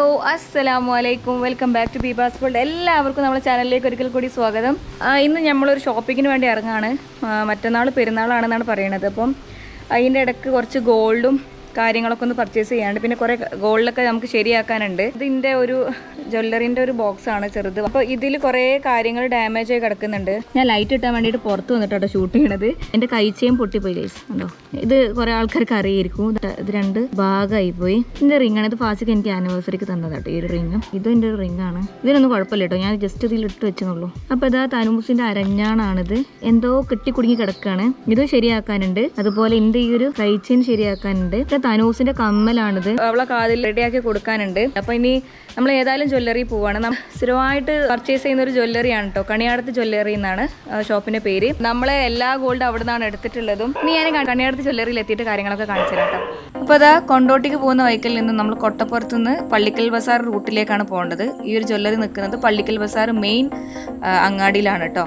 Assalamualaikum. Welcome back to Beebas world. എല്ലാവർക്കും നമ്മുടെ ചാനലിലേക്ക് ഒരിക്കൽ കൂടി സ്വാഗതം. ഇന്ന് നമ്മൾ ഒരു ഷോപ്പിങ്ങിന് വേണ്ടി ഇറങ്ങാണ്. മറ്റന്നാൾ പെരുന്നാളാണെന്നാണ് പറയുന്നത്. അപ്പം അതിന്റെ ഇടയ്ക്ക് കുറച്ച് ഗോൾഡും കാര്യങ്ങളൊക്കെ ഒന്ന് പർച്ചേസ് ചെയ്യാനുണ്ട്. പിന്നെ കുറേ ഗോൾഡൊക്കെ നമുക്ക് ശരിയാക്കാനുണ്ട്. ഇതിൻ്റെ ഒരു ജ്വല്ലറിൻ്റെ ഒരു ബോക്സ് ആണ് ചെറുത്. അപ്പോൾ ഇതിൽ കുറേ കാര്യങ്ങൾ ഡാമേജ് ആയി കിടക്കുന്നുണ്ട്. ഞാൻ ലൈറ്റ് ഇട്ടാൻ വേണ്ടിയിട്ട് പുറത്ത് വന്നിട്ടോ ഷൂട്ട് ചെയ്യണത്. എൻ്റെ കൈച്ചയും പൊട്ടിപ്പോയി ഗൈസ്. ഉണ്ടോ, ഇത് കുറേ ആൾക്കാർക്ക് അറിയായിരിക്കും. ഇത് രണ്ട് ഭാഗമായി പോയി. ഇതിൻ്റെ റിങ്ങാണ്. ഇത് ഫാസിക്ക് എനിക്ക് ആനിവേഴ്സറിക്ക് തന്നതാട്ടോ ഈ ഒരു റിങ്. ഇതും എൻ്റെ ഒരു റിങ്ങാണ്. ഇതിനൊന്നും കുഴപ്പമില്ല കേട്ടോ, ഞാൻ ജസ്റ്റ് ഇതിൽ ഇട്ട് വെച്ചെന്നുള്ളൂ. അപ്പോൾ ഇതാ തനൂസിൻ്റെ അരഞ്ഞാണാണിത്. എന്തോ കെട്ടി കുടുങ്ങി കിടക്കുകയാണ്. ഇത് ശരിയാക്കാനുണ്ട്. അതുപോലെ എൻ്റെ ഈ ഒരു കൈച്ചയും ശരിയാക്കാനുണ്ട്. തനൂസിന്റെ കമ്മലാണിത്. അവളെ കാതിൽ റെഡിയാക്കി കൊടുക്കാനുണ്ട്. അപ്പൊ ഇനി നമ്മൾ ഏതായാലും ജ്വല്ലറി പോവാണ്. സ്ഥിരമായിട്ട് പർച്ചേസ് ചെയ്യുന്ന ഒരു ജ്വല്ലറിയാണ് കേട്ടോ. കണിയാടത്ത് ജ്വല്ലറി എന്നാണ് ഷോപ്പിന്റെ പേര്. നമ്മളെ എല്ലാ ഗോൾഡ് അവിടെ നിന്നാണ് എടുത്തിട്ടുള്ളതും. ഇനി ഞാൻ കണിയാടത്ത് ജ്വല്ലറിയിൽ എത്തിയിട്ട് കാര്യങ്ങളൊക്കെ കാണിച്ചു തരാം കേട്ടോ. അപ്പൊ അതാ കൊണ്ടോട്ടിക്ക് പോകുന്ന വൈക്കലിൽ നിന്ന് നമ്മൾ കൊട്ടപ്പുറത്ത് നിന്ന് പള്ളിക്കൽ ബസാർ റൂട്ടിലേക്കാണ് പോകേണ്ടത്. ഈ ഒരു ജ്വല്ലറി നിൽക്കുന്നത് പള്ളിക്കൽ ബസാർ മെയിൻ അങ്ങാടിയിലാണ് കേട്ടോ.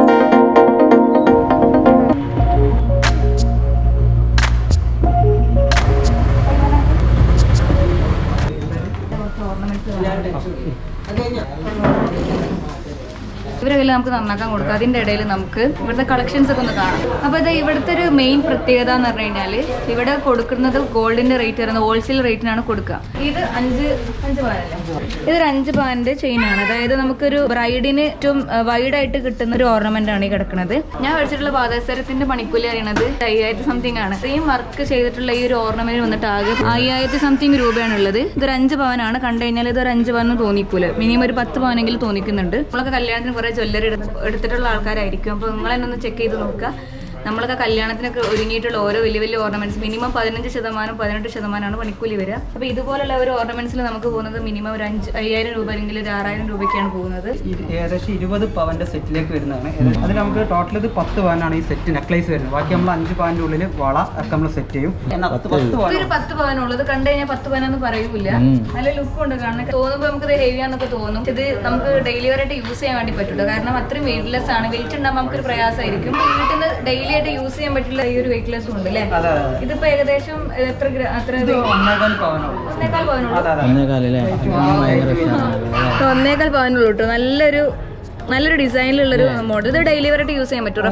ഇവരെ കയ്യിൽ നമുക്ക് നന്നാക്കാൻ കൊടുക്കാം. അതിൻ്റെ ഇടയിൽ നമുക്ക് ഇവിടുത്തെ കളക്ഷൻസ് ഒക്കെ ഒന്ന് കാണാം. അപ്പോൾ ഇത് ഇവിടുത്തെ ഒരു മെയിൻ പ്രത്യേകത എന്ന് പറഞ്ഞു കഴിഞ്ഞാൽ ഇവിടെ കൊടുക്കുന്നത് ഗോൾഡിന്റെ റേറ്റ് വരുന്നത് ഹോൾസെയിൽ റേറ്റിനാണ് കൊടുക്കുക. ഇത് 5 പവനല്ലേ? ഇതൊരു 5 പവന്റെ ചെയിനാണ്. അതായത് നമുക്കൊരു ബ്രൈഡിന് ഏറ്റവും വൈഡായിട്ട് കിട്ടുന്ന ഒരു ഓർണമെന്റ് ആണ് ഈ കിടക്കുന്നത്. ഞാൻ മേടിച്ചിട്ടുള്ള പാദസരത്തിന്റെ പണിക്കൂലി അറിയണത് 5000 സംതിങ് ആണ്. സെയിം വർക്ക് ചെയ്തിട്ടുള്ള ഈ ഒരു ഓർണമെന്റ് വന്നിട്ട് ആകെ 5000 സംതിങ് രൂപയാണുള്ളത്. ഇതൊരു 5 പവനാണ്. കണ്ടു കഴിഞ്ഞാൽ ഇതൊരു 5 പവൻ തോന്നിക്കൂല. മിനിമം ഒരു 10 പവനെങ്കിലും തോന്നിക്കുന്നുണ്ട്. നമ്മളൊക്കെ കല്യാണത്തിന് കുറെ ജ്വല്ലറി എടുത്തിട്ടുള്ള ആൾക്കാരായിരിക്കും. അപ്പോൾ നിങ്ങൾ തന്നെ ഒന്ന് ചെക്ക് ചെയ്ത് നോക്കുക. നമ്മളൊക്കെ കല്യാണത്തിനൊക്കെ ഒരുങ്ങിയിട്ടുള്ള ഓരോ വലിയ വലിയ ഓർണമെന്റ്സ് മിനിമം 15% 18% പണിക്കൂലി വരിക. അപ്പോൾ ഇതുപോലുള്ള ഒരു ഓർണമെന്റ്സിൽ നമുക്ക് പോകുന്നത് മിനിമം ഒരു 5000 രൂപ അല്ലെങ്കിൽ ഒരു 6000 രൂപയ്ക്കാണ് പോകുന്നത്. ഏകദേശം 20 പവന്റെ സെറ്റിലേക്ക് വരുന്നതാണ്. അതിൽ നമുക്ക് ടോട്ടൽ ഇത് 10 പവനാണ് ഈ സെറ്റ് നെക്ലേസ് വരുന്നത്. ബാക്കി നമ്മൾ 5 പവന്റെ ഉള്ളിൽ വള ഒക്കെ നമ്മൾ സെറ്റ് ചെയ്യും. ഒരു 10 പവനുള്ളത് കണ്ടു കഴിഞ്ഞാൽ 10 പവനൊന്നും പറയൂല. നല്ല ലുക്ക് ഉണ്ട് കാണാൻ. തോന്നുമ്പോൾ നമുക്കിത് ഹെവി ആണെന്നൊക്കെ തോന്നും. ഇത് നമുക്ക് ഡെയിലി വരായിട്ട് യൂസ് ചെയ്യാൻ വേണ്ടി പറ്റുള്ളൂ. കാരണം അത്രയും വെയിറ്റ്ലെസ് ആണ്. വെയിറ്റ് ഉണ്ടാകുമ്പോൾ നമുക്കൊരു പ്രയാസമായിരിക്കും. വീട്ടിൽ നിന്ന് ഡെയിലി യൂസ് ചെയ്യാൻ പറ്റില്ല ഈ ഒരു വെയിറ്റ്ലെസ് ഉണ്ട് അല്ലേ? ഇതിപ്പോ ഏകദേശം എത്ര 1.25 പവനുള്ളൂ കേട്ടോ. നല്ലൊരു ഡിസൈനിലുള്ളൊരു മോഡൽ. ഇത് ഡെയിലി വരായിട്ട് യൂസ് ചെയ്യാൻ പറ്റും.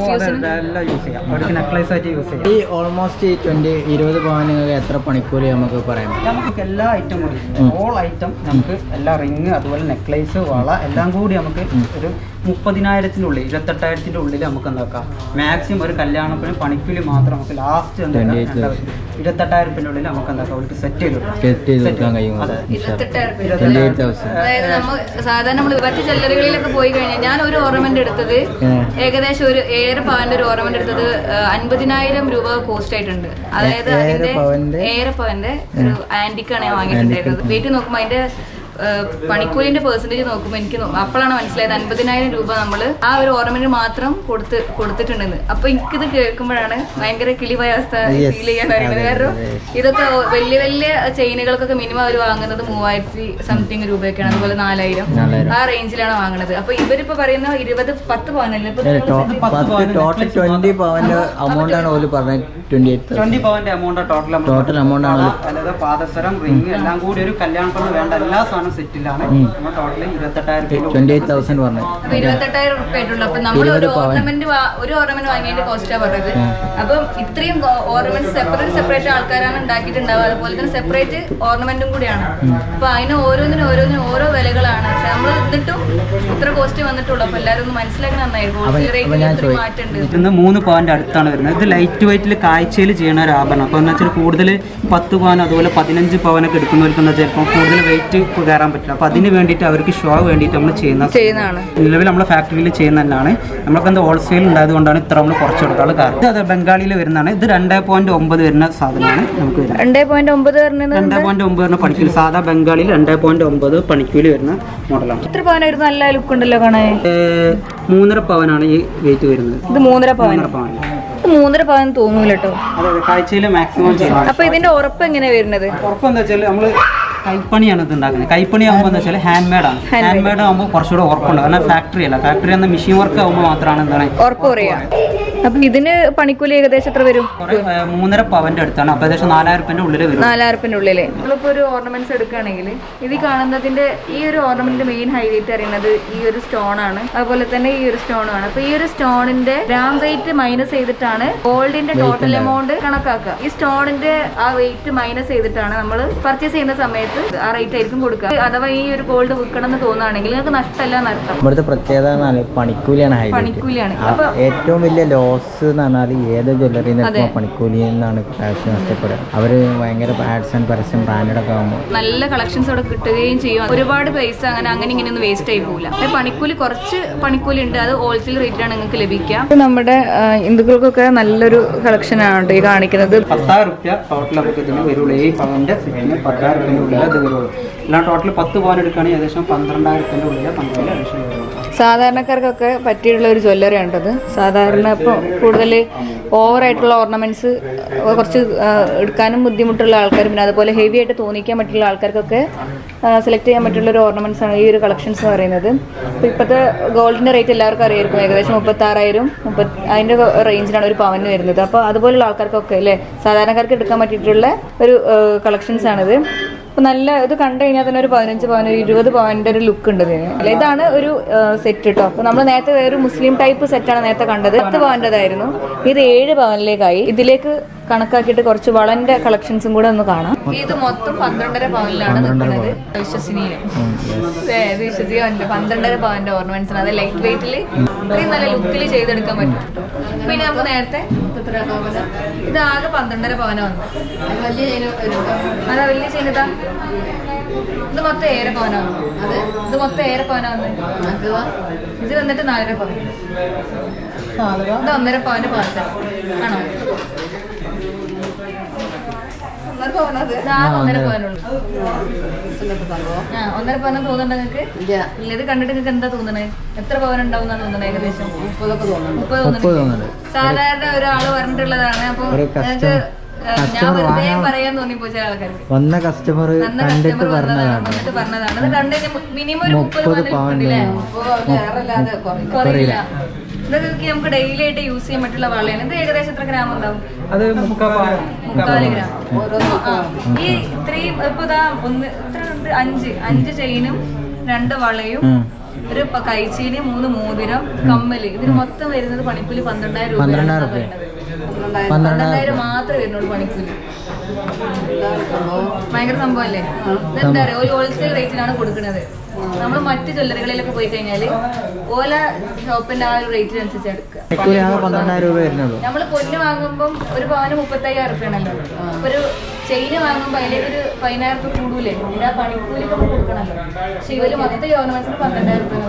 ഈ ഓൾമോസ്റ്റ് 20 പവന് എത്ര പണിക്കൂലി നമുക്ക് പറയാം? നമുക്ക് എല്ലാ ഐറ്റം കൂടി ഓൾ ഐറ്റം നമുക്ക് എല്ലാ റിങ് അതുപോലെ നെക്ലേസ് വള എല്ലാം കൂടി നമുക്ക് ഒരു 30,000-നുള്ളിൽ 28,000-ന്റെ ഉള്ളിൽ നമുക്ക് എന്താക്കാം. മാക്സിമം ഒരു കല്യാണത്തിന് പണിക്കൂലി മാത്രം നമുക്ക് ലാസ്റ്റ് 28,000 ഉള്ളിൽ നമുക്ക് എന്താക്കാം അവർക്ക് സെറ്റ് ചെയ്ത് കൊടുക്കാൻ കഴിയും. 28,000. അതായത് നമ്മൾ സാധാരണ നമ്മൾ മറ്റു ജ്വല്ലറികളിലൊക്കെ പോയി കഴിഞ്ഞാൽ ഞാൻ ഒരു ഓർണമെന്റ് എടുത്തത് ഏകദേശം ഒരു 7 പവന്റെ ഒരു ഓർണമെന്റ് എടുത്തത് 50,000 രൂപ കോസ്റ്റ് ആയിട്ടുണ്ട്. അതായത് അതിന്റെ 7 പവന്റെ ഒരു ആന്റിക്കാണ് ഞാൻ വാങ്ങിയിട്ടുണ്ടായിരുന്നത്. വെയിറ്റ് നോക്കുമ്പോൾ അതിന്റെ പണിക്കൂലിന്റെ പെർസെന്റേജ് നോക്കുമ്പോൾ എനിക്ക് അപ്പോഴാണ് മനസ്സിലായത് 50,000 രൂപ നമ്മൾ ആ ഒരു ഓർണമെന്റ് മാത്രം കൊടുത്തിട്ടുണ്ടെന്ന്. അപ്പൊ എനിക്കിത് കേൾക്കുമ്പോഴാണ് ഭയങ്കര കിളിവായ അവസ്ഥ ഫീൽ ചെയ്യാൻ പറയുന്നത്. കാരണം ഇതൊക്കെ വലിയ വലിയ ചെയിനുകൾക്കൊക്കെ മിനിമം അവർ വാങ്ങുന്നത് 3000 സംതിങ് രൂപയൊക്കെയാണ്. അതുപോലെ 4000 ആ റേഞ്ചിലാണ് വാങ്ങുന്നത്. അപ്പൊ ഇവരിപ്പോ പറയുന്ന 10 പവനല്ലേ? 20 പവന്റെ അമൗണ്ട് ആണ് ഓല് പറഞ്ഞത്. 20 പവന്റെ എമൗണ്ട് ടോട്ടൽ എമൗണ്ട് ആണ്. അതായത് പാദസരം റിങ് എല്ലാം കൂടി ഒരു കല്യാണത്തിന് വേണ്ട എല്ലാ സെറ്റിലാണ് ടോട്ടൽ 28,000 പറഞ്ഞത്. 28,000 രൂപ ആയിട്ടുള്ളൂ. അപ്പൊ നമ്മൾ ഒരു ഓർണമെന്റ് വാങ്ങിയതിന്റെ കോസ്റ്റാ പറഞ്ഞത്. അപ്പം ഇത്രയും ഓർണമെന്റ് സെപ്പറേറ്റ് ആൾക്കാരാണ് ഉണ്ടാക്കിയിട്ടുണ്ടാവുക. അതുപോലെ തന്നെ സെപ്പറേറ്റ് ഓർണമെന്റും കൂടിയാണ്. അപ്പൊ അതിന് ഓരോന്നിനും ഓരോ വിലകളാണ്. പക്ഷെ നമ്മൾ എന്നിട്ടും ഇത്ര കോസ്റ്റ് വന്നിട്ടുള്ളൂ. അപ്പൊ എല്ലാവരും ഒന്ന് മനസ്സിലാക്കി നന്നായിരിക്കും. മാറ്റുണ്ട്. ഇന്ന് 3 പവന്റെ അടുത്താണ് വരുന്നത്. ഇത് ലൈറ്റ് വെയിറ്റിൽ കാഴ്ചയിൽ ചെയ്യുന്ന ഒരു ആഭരണം. അപ്പൊ എന്ന് വെച്ചാൽ കൂടുതൽ 10 പവൻ അതുപോലെ 15 പവനൊക്കെ എടുക്കുന്നവർക്ക് ചിലപ്പോൾ കൂടുതൽ വെയിറ്റ് കയറാൻ പറ്റില്ല. അപ്പൊ അതിന് വേണ്ടിയിട്ട് അവർക്ക് ഷോ വേണ്ടിയിട്ട് നമ്മൾ ചെയ്യുന്നതാണ്. നിലവിൽ നമ്മളെ ഫാക്ടറിയിൽ ചെയ്യുന്നതന്നെയാണ്. നമ്മൾക്ക് എന്താ ഹോൾസെയിൽ ഉണ്ടായത് കൊണ്ടാണ് ഇത്ര നമ്മൾ കുറച്ച് കൊടുക്കാനുള്ള കാരണം. ഇത് ബംഗാളിയിൽ വരുന്നതാണ്. ഇത് 2.9 വരുന്ന സാധനമാണ്. നമുക്ക് 2.9 വരുന്ന പണിക്കൂലി. സാധാ ബംഗാളിയിൽ 2.9 പണിക്കൂലി വരുന്ന മോഡലാണ്. ഇത്ര പവനായിരുന്നു. നല്ല ലുക്ക് ഉണ്ടല്ലോ കാണാൻ. 3.5 പവനാണ് ഈ വെയിറ്റ് വരുന്നത്. ഇത് 3.5 പവൻ തോന്നൂല കേട്ടോ. അതെ, കാഴ്ചയിൽ മാക്സിമം ചെയ്യണം. അപ്പൊ ഇതിന്റെ ഉറപ്പ് എങ്ങനെയാ വരുന്നത്? ഉറപ്പ് എന്താ വെച്ചാൽ നമ്മള് കൈപ്പണിയാണ് ഇത് ഉണ്ടാക്കുന്നത്. കൈപ്പണി ആകുമ്പോൾ എന്താ വെച്ചാൽ ഹാൻഡ് മെയ്ഡാണ്. ഹാൻഡ് മെയ്ഡ് ആകുമ്പോൾ കുറച്ചുകൂടെ ഉറപ്പുണ്ട്. കാരണം ഫാക്ടറി അല്ല. ഫാക്ടറി എന്ന മെഷീൻ വർക്ക് ആകുമ്പോൾ മാത്രമാണ് എന്താണ് ഉറപ്പ് പറയാ. അപ്പൊ ഇതിന് പണിക്കൂലി ഏകദേശം എത്ര വരും? 3.5 പവന്റെ അടുത്താണ്. അപ്പൊ ഏകദേശം 4000 രൂപയുടെ ഉള്ളിൽ വരും. 4000 രൂപയുടെ ഉള്ളില്. നമ്മളിപ്പോ ഒരു ഓർണമെന്റ്സ് എടുക്കുകയാണെങ്കിൽ ഇത് കാണുന്നതിന്റെ ഈ ഒരു ഓർണമെന്റിന്റെ മെയിൻ ഹൈലൈറ്റ് അറിയുന്നത് ഈ ഒരു സ്റ്റോൺ ആണ്. അതുപോലെ തന്നെ ഈ ഒരു സ്റ്റോൺ ആണ്. അപ്പൊ ഈ ഒരു സ്റ്റോണിന്റെ ഗ്രാം വെയിറ്റ് മൈനസ് ചെയ്തിട്ടാണ് ഗോൾഡിന്റെ ടോട്ടൽ എമൗണ്ട് കണക്കാക്കുക. ഈ സ്റ്റോണിന്റെ ആ വെയിറ്റ് മൈനസ് ചെയ്തിട്ടാണ് നമ്മൾ പർച്ചേസ് ചെയ്യുന്ന സമയത്ത് ആ റേറ്റ് ആയിരിക്കും കൊടുക്കുക. അഥവാ ഈ ഒരു ഗോൾഡ് വിൽക്കണം എന്ന് തോന്നുകയാണെങ്കിൽ നിങ്ങൾക്ക് നഷ്ടമല്ല നഷ്ടം. ഇവിടുത്തെ പ്രത്യേകത പണിക്കൂലിയാണ്. പണിക്കൂലിയാണ്. അപ്പൊ ഏറ്റവും വലിയ ലോസ് എന്ന് പറഞ്ഞാൽ ഏത് ജ്വല്ലറി പണിക്കൂലി എന്നാണ് കാശ് നഷ്ടപ്പെടുക. അവര് ഭയങ്കര ആഡ്സ് ആൻഡ് പരസ്യം ബ്രാൻഡഡ് ഒക്കെ ആകുമ്പോൾ നല്ല കളക്ഷൻസ് അവിടെ കിട്ടുകയും ചെയ്യും. ഒരുപാട് പൈസ അങ്ങനെ ഇങ്ങനെയൊന്നും വേസ്റ്റ് ആയി പോകില്ല. പണിക്കൂലി കുറച്ച് പണിക്കൂലി ഉണ്ട്. അത് ഹോൾസെയിൽ റേറ്റിലാണ് നിങ്ങൾക്ക് ലഭിക്കുക. നമ്മുടെ ഹിന്ദുക്കൾക്കൊക്കെ നല്ലൊരു കളക്ഷൻ ആണ് ഈ കാണിക്കുന്നത്. 10,000 രൂപ ടോട്ടൽ നമുക്ക് ഇതിന് വരുള്ളൂ. ഈ പവന്റെ സെറ്റിന് 10,000 രൂപയുടെ ഉള്ളിൽ ഇത് വരുള്ളൂ. എല്ലാം ടോട്ടൽ 10 പവൻ എടുക്കുകയാണെങ്കിൽ ഏകദേശം 12,000 രൂപയുടെ ഉള്ളിൽ പണിക്കൂലി അഡീഷണൽ വരുള്ളൂ. സാധാരണക്കാർക്കൊക്കെ പറ്റിയിട്ടുള്ള ഒരു ജ്വല്ലറി ആണത്. സാധാരണ ഇപ്പോൾ കൂടുതൽ ഓവറായിട്ടുള്ള ഓർണമെന്റ്സ് കുറച്ച് എടുക്കാനും ബുദ്ധിമുട്ടുള്ള ആൾക്കാർ, പിന്നെ അതുപോലെ ഹെവി ആയിട്ട് തോന്നിക്കാൻ പറ്റുള്ള ആൾക്കാർക്കൊക്കെ സെലക്ട് ചെയ്യാൻ പറ്റുള്ള ഒരു ഓർണമെന്റ്സ് ആണ് ഈ ഒരു കളക്ഷൻസ് എന്ന് പറയുന്നത്. അപ്പോൾ ഇപ്പോഴത്തെ ഗോൾഡിന്റെ റേറ്റ് എല്ലാവർക്കും അറിയായിരിക്കും. ഏകദേശം 36,000 അതിന്റെ റേഞ്ചിലാണ് ഒരു പവന് വരുന്നത്. അപ്പോൾ അതുപോലുള്ള ആൾക്കാർക്കൊക്കെ അല്ലേ സാധാരണക്കാർക്ക് എടുക്കാൻ പറ്റിയിട്ടുള്ള ഒരു കളക്ഷൻസ് ആണിത്. അപ്പോൾ നല്ല ഇത് കണ്ടു കഴിഞ്ഞാൽ തന്നെ ഒരു 15 പവൻ 20 പവന്റെ ഒരു ലുക്ക് ഉണ്ട് ഇതിന്. അല്ല ഇതാണ് ഒരു സെറ്റ് കേട്ടോ. അപ്പോൾ നമ്മൾ നേരത്തെ വേറൊരു മുസ്ലിം ടൈപ്പ് സെറ്റാണ് നേരത്തെ കണ്ടത്. 10 പവൻ്റെതായിരുന്നു. ഇത് 7 പവനിലേക്കായി. ഇതിലേക്ക് കണക്കാക്കിയിട്ട് കുറച്ച് വളന്റെ കളക്ഷൻസും കൂടെ ഒന്ന് കാണാം. ഇത് മൊത്തം 12.5 പവനിലാണ് നിൽക്കുന്നത്. വിശ്വസനീയം, വിശ്വസിക്കാൻ 12.5 പവന്റെ ഓർണമെന്റ്സ്. അത് ലൈറ്റ് വെയിറ്റിൽ ഇത്രയും നല്ല ലുക്കിൽ ചെയ്തെടുക്കാൻ പറ്റും. പിന്നെ നമുക്ക് നേരത്തെ ഇത് ആകെ 12.5 പവന വന്നു. അതാ വലിയ ചെയ്യുന്നതാ. ഇത് മൊത്തം 7 പവന വന്നു. ഇത് മൊത്തം 7 പവന വന്നു. ഇത് വന്നിട്ട് 4.5 പവൻ. ഇത് 1.5 പവന്റെ പാർസൽ ആണോ? 1.5 പവനുള്ളൂ. 1.5 പവനം തോന്നുന്നുണ്ടോ നിങ്ങൾക്ക്? ഇല്ല. ഇത് കണ്ടിട്ട് നിങ്ങൾക്ക് എന്താ തോന്നണേ? എത്ര പവൻ ഉണ്ടാവും എന്നാണ് തോന്നണേ? ഏകദേശം 30 തോന്നുന്നുണ്ട്. സാധാരണ ഒരാള് പറഞ്ഞിട്ടുള്ളതാണ്. അപ്പൊ നിങ്ങൾക്ക് ഞാൻ വെറുതെ പറയാൻ തോന്നിപ്പോ ചില ആൾക്കാർക്ക്. വന്ന കസ്റ്റമർ കണ്ടിട്ട് പറഞ്ഞതാണ്. അത് കണ്ടു മിനിമം ഒരു 30 പവനില്ലേ? കുറയില്ല. ഇതൊക്കെ നമുക്ക് ഡെയിലി ആയിട്ട് യൂസ് ചെയ്യാൻ പറ്റുള്ള വളയാണ്. ഇത് ഏകദേശം എത്ര ഗ്രാം ഉണ്ടാവും? അത് 3/4 ഗ്രാം. ഈ ഇത്രയും ഇപ്പൊ ഇതാ 5 ചെയിനും 2 വളയും ഒരു കൈച്ചീന് 3 മോതിരം കമ്മല്. ഇതിന് മൊത്തം വരുന്നത് പണിക്കൂലി 12,000 രൂപ. 12,000 മാത്രമേ വരുന്നുള്ളൂ പണിക്കൂലി. ഭയങ്കര സംഭവം അല്ലേ? ഇതെന്താ പറയാ, ഒരു ഹോൾസെയിൽ റേറ്റിനാണ് കൊടുക്കുന്നത്. നമ്മൾ മറ്റു ജ്വല്ലറികളിലൊക്കെ പോയി കഴിഞ്ഞാല് ഓല ഷോപ്പിന്റെ ആ ഒരു റേറ്റിനനുസരിച്ച് എടുക്കുക. നമ്മള് പൊന്ന് വാങ്ങുമ്പോൾ ഒരു പവന് 35,000 രൂപയാണല്ലോ. ഒരു ചെയിന് വാങ്ങുമ്പോൾ അതിലേക്ക് ഒരു 15,000 രൂപ കൂടൂലേ? ഇതിന്റെ ആ പണിക്കൂലി നമ്മൾ കൊടുക്കണല്ലോ. പക്ഷെ ഇവര് മൊത്തം ഓർണമെന്റ്സിന് 12,000 രൂപ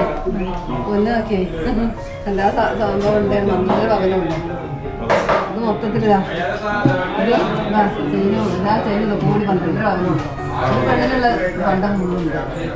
എല്ലാ സംഭവം ഉണ്ടായിരുന്നു. ഇത് മൊത്തത്തിലാ എല്ലാ ചെയിനും കൂടി 12 ആകുന്നു. പെണ്ണിനുള്ള പണ്ടം മുഴുവൻ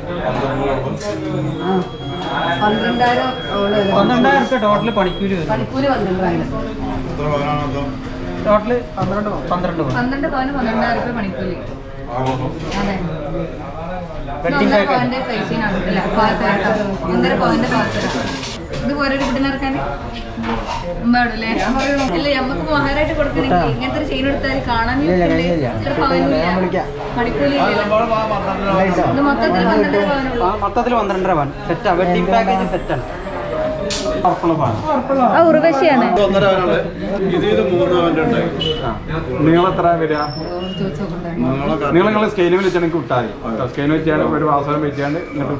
12,000 ടോട്ടൽ പണിക്കൂലി 12,000 ടോട്ടല് 12 പവന് 12,000 രൂപ പണിക്കൂലി. അതെ. 1.5 പവന്റെ പൈസയാണ്. അല്ല 1.5 പവന്റെ പാസരാണ്. ഇത് പോരെ ഒരു കുട്ടീനെ ഇറക്കാൻ അല്ലേ? അല്ല നമുക്ക് മഹാരായിട്ട് കൊടുക്കണമെങ്കിൽ ഇങ്ങനത്തെ ഒരു ചെയിൻ എടുത്താൽ കാണാൻ പണിക്കൂലി. ഇത് മൊത്തത്തിൽ 12 പവനുള്ളൂ. മൊത്തത്തിൽ 12 പവൻ സെറ്റാ. വെഡിങ് പാക്കേജ് സെറ്റാണ്. ഉർവശിയാണ്. നിങ്ങൾ എത്ര വരിക? നിങ്ങൾ സ്കെയിൽ വെച്ചാൽ വിട്ടാൽ സ്കെയിൽ വെച്ചാൽ ഒരു അവസരം വെച്ചാണ്ട് ഇങ്ങോട്ട്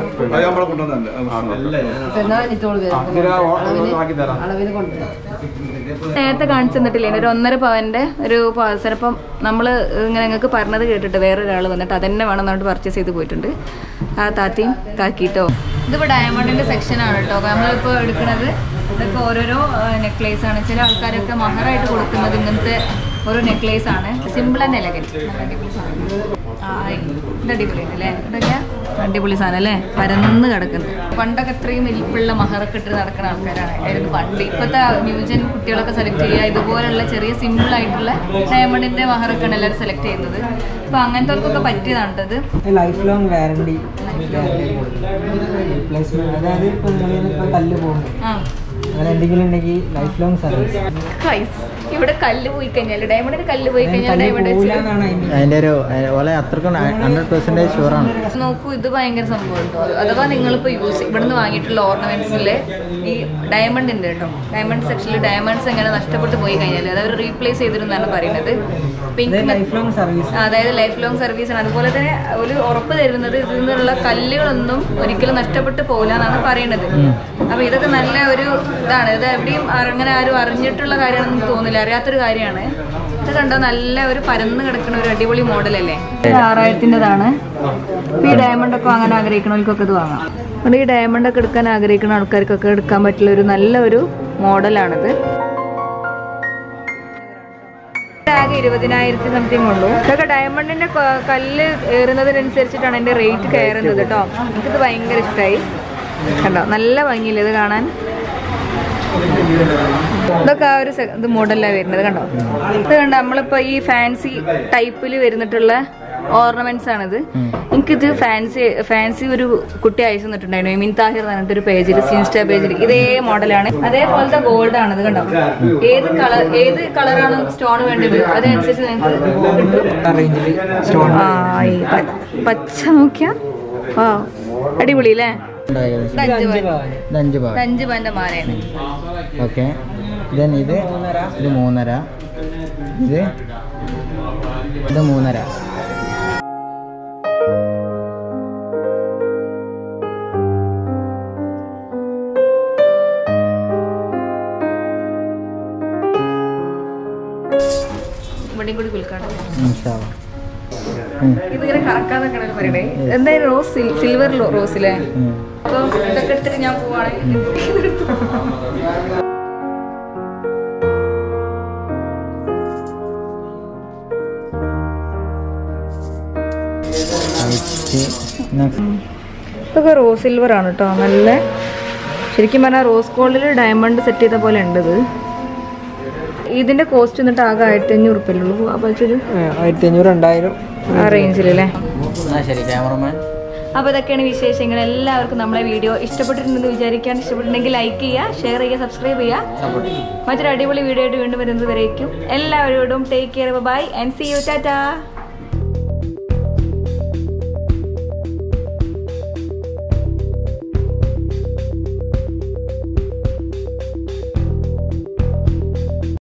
വിട്ടാൽ നേരത്തെ കാണിച്ചു തന്നിട്ടില്ലേ ഒരു 1.5 പവന്റെ ഒരു പാർസൽ. അപ്പം നമ്മൾ ഇങ്ങനെ നിങ്ങൾക്ക് പറഞ്ഞത് കേട്ടിട്ട് വേറൊരാൾ വന്നിട്ട് അതന്നെ വേണം എന്നിട്ട് പർച്ചേസ് ചെയ്ത് പോയിട്ടുണ്ട്. ആ താത്തയും കാക്കിട്ടോ. ഇതിപ്പോൾ ഡയമണ്ടിന്റെ സെക്ഷനാണ് കേട്ടോ നമ്മളിപ്പോൾ എടുക്കുന്നത്. ഇതൊക്കെ ഓരോരോ നെക്ലേസ് ആണ്. ചില ആൾക്കാരൊക്കെ മഹറായിട്ട് കൊടുക്കുന്നത് ഇങ്ങനത്തെ ഓരോ നെക്ലേസ് ആണ്. Simple and elegant. ഇത് അടിപൊളിയാണ് അല്ലേ? ഇതൊക്കെ അടിപൊളി സാധനം അല്ലേ, പരന്ന് കിടക്കുന്നു. പണ്ടൊക്കെ എത്രയും വലിപ്പുള്ള മഹറൊക്കെ ഇട്ട് നടക്കുന്ന ആൾക്കാരാണ് പണ്ട്. ഇപ്പോഴത്തെ ന്യൂജൻ കുട്ടികളൊക്കെ സെലക്ട് ചെയ്യുക ഇതുപോലുള്ള ചെറിയ സിമ്പിൾ ആയിട്ടുള്ള ഡയമണ്ടിന്റെ മഹറൊക്കെയാണ് എല്ലാവരും സെലക്ട് ചെയ്യുന്നത്. അപ്പൊ അങ്ങനത്തെവർക്കൊക്കെ പറ്റിയതാണത്. ലൈഫ് ലോങ് വാറണ്ടി, അതായത് ഇപ്പൊ കല്ല് പോകും അങ്ങനെ എന്തെങ്കിലും ഉണ്ടെങ്കിൽ ലൈഫ് ലോങ് സർവീസ്. ഇവിടെ കല്ല് പോയി കഴിഞ്ഞാൽ, ഡയമണ്ടിന് കല്ല് പോയി കഴിഞ്ഞാൽ ഡയമണ്ട് അതിന്റെ ഒരു അത്രക്കും 100% ഷുവറാണ്. നോക്കൂ, ഇത് ഭയങ്കര സംഭവം. അഥവാ നിങ്ങളിപ്പോൾ ഇവിടുന്ന് വാങ്ങിയിട്ടുള്ള ഓർണമെന്റ്സിലെ ഈ ഡയമണ്ടിന്റെ കേട്ടോ, ഡയമണ്ട് സെക്ഷനിൽ ഡയമണ്ട്സ് എങ്ങനെ നഷ്ടപ്പെട്ടു പോയി കഴിഞ്ഞാൽ അത് അവർ റീപ്ലേസ് ചെയ്തിരുന്നാണ് പറയുന്നത്. പിങ്ക് അതായത് ലൈഫ് ലോങ് സർവീസ് ആണ്. അതുപോലെ തന്നെ ഒരു ഉറപ്പ് തരുന്നത് ഇതിൽ നിന്നുള്ള കല്ലുകളൊന്നും ഒരിക്കലും നഷ്ടപ്പെട്ടു പോകില്ല എന്നാണ് പറയുന്നത്. അപ്പൊ ഇതൊക്കെ നല്ല ഒരു ഇതാണ്. ഇത് എവിടെയും അങ്ങനെ ആരും അറിഞ്ഞിട്ടുള്ള കാര്യമാണെന്ന് തോന്നില്ല, അറിയാത്തൊരു കാര്യമാണ്. ഇത് കണ്ടോ, നല്ല ഒരു പരന്ന് കിടക്കുന്ന ഒരു അടിപൊളി മോഡലല്ലേ. 6000-ൻ്റെതാണ്. ഈ ഡയമണ്ട് ഒക്കെ വാങ്ങാൻ ആഗ്രഹിക്കണവർക്കൊക്കെ ഇത് വാങ്ങാം. അതുകൊണ്ട് ഈ ഡയമണ്ട് ഒക്കെ എടുക്കാൻ ആഗ്രഹിക്കുന്ന ആൾക്കാർക്കൊക്കെ എടുക്കാൻ പറ്റുള്ള ഒരു നല്ലൊരു മോഡലാണിത്. ആകെ 20,000 സംതിങ് ഉള്ളൂ. ഇതൊക്കെ ഡയമണ്ടിന്റെ കല്ല് ഏറുന്നതിനനുസരിച്ചിട്ടാണ് എന്റെ റേറ്റ് കയറുന്നത് കേട്ടോ. എനിക്കിത് ഭയങ്കര ഇഷ്ടമായി. കണ്ടോ, നല്ല ഭംഗിയില്ല ഇത് കാണാൻ. ഇതൊക്കെ ആ ഒരു ഇത് മോഡലാണ് വരുന്നത്. കണ്ടോ, ഇത് കണ്ടോ, നമ്മളിപ്പോ ഈ ഫാൻസി ടൈപ്പിൽ വരുന്നിട്ടുള്ള ഓർണമെന്റ്സ് ആണിത്. എനിക്കിത് ഫാൻസി ഒരു കുട്ടി അയച്ചു തന്നിട്ടുണ്ടായിരുന്നു, എമിൻ താഹിർ എന്ന് പറഞ്ഞിട്ടൊരു പേജിൽ, ഇൻസ്റ്റാ പേജിൽ. ഇതേ മോഡലാണ്, അതേപോലത്തെ ഗോൾഡ് ആണിത്. കണ്ടോ, ഏത് കളറാണ് സ്റ്റോൺ വേണ്ടത് അതനുസരിച്ച് നിങ്ങൾക്ക് പച്ച നോക്കിയാ അടിപൊളി അല്ലേ. 5 പവന്റെ മാലയാണ്. ഓക്കെ, ഇത് 3.5, ഇത് 3.5. ഇവിടെയും കൂടി കുൽക്കാണ്. ഇതിങ്ങനെ കറക്കാന്നൊക്കെയാണ് പറയണേ. എന്തായാലും റോസ്, സിൽവർ റോസിലെ. അപ്പൊ ഇതൊക്കെ എടുത്തിട്ട് ഞാൻ പോവാണെങ്കിൽ ഇതൊക്കെ റോസ് സിൽവർ ആണ് കേട്ടോ. നല്ല ശരിക്കും പറഞ്ഞാൽ റോസ് ഗോൾഡിൽ ഡയമണ്ട് സെറ്റ് ചെയ്ത പോലെ ഉണ്ട് ഇത്. ഇതിന്റെ കോസ്റ്റ് എന്നിട്ട് ആകെ 1500 ഉറുപ്പിയുള്ളൂ. അപ്പൊ 1500-2000 ആ റേഞ്ചിലല്ലേ. ശരി ക്യാമറമാൻ. അപ്പോൾ ഇതൊക്കെയാണ് വിശേഷങ്ങൾ. എല്ലാവർക്കും നമ്മളെ വീഡിയോ ഇഷ്ടപ്പെട്ടിട്ടുണ്ടെന്ന് വിചാരിക്കാൻ. ഇഷ്ടപ്പെട്ടിട്ടുണ്ടെങ്കിൽ ലൈക്ക് ചെയ്യുക, ഷെയർ ചെയ്യുക, സബ്സ്ക്രൈബ് ചെയ്യുക. മറ്റൊരു അടിപൊളി വീഡിയോ ആയിട്ട് വീണ്ടും വരുന്നത് വരേക്കും എല്ലാവരോടും take care, bye and see you, Tata.